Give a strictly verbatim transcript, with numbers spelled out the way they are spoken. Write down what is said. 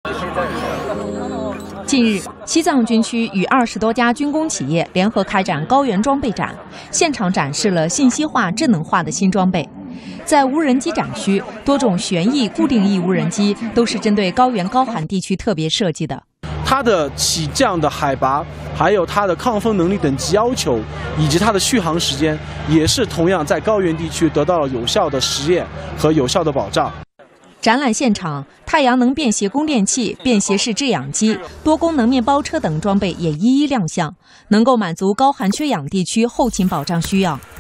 近日，西藏军区与二十多家军工企业联合开展高原装备展，现场展示了信息化、智能化的新装备。在无人机展区，多种旋翼、固定翼无人机都是针对高原高寒地区特别设计的。 它的起降的海拔，还有它的抗风能力等级要求，以及它的续航时间，也是同样在高原地区得到了有效的实验和有效的保障。 展览现场，太阳能便携供电器、便携式制氧机、多功能面包车等装备也一一亮相，能够满足高寒缺氧地区后勤保障需要。